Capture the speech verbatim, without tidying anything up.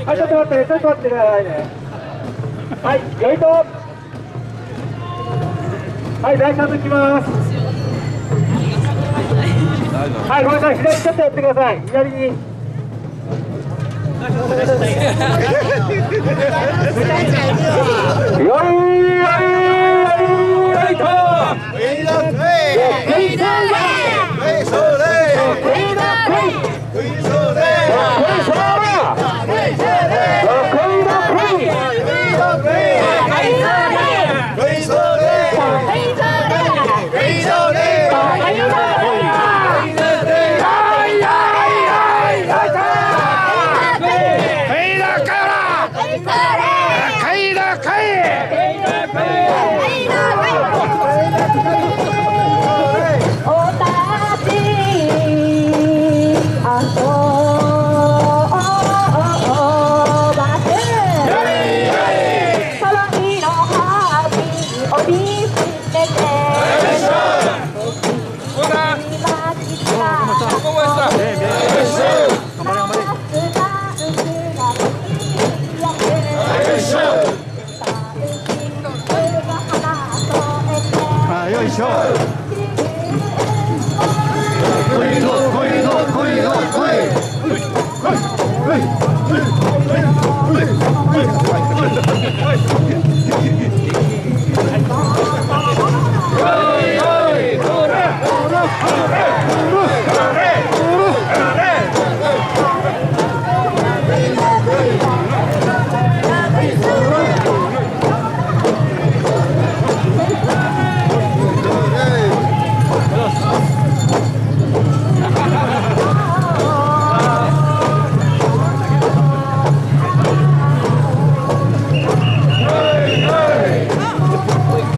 はい、ちょっと待って、ちょっと待ってくださいね。はい、よいと。はい、第三抜きます。はい、ごめんなさい、左ちょっとやってください。左に。よいよいと。よいしょ。来いぞ来いぞ来いぞ来い。来い来い来い来い来い来い来い来い。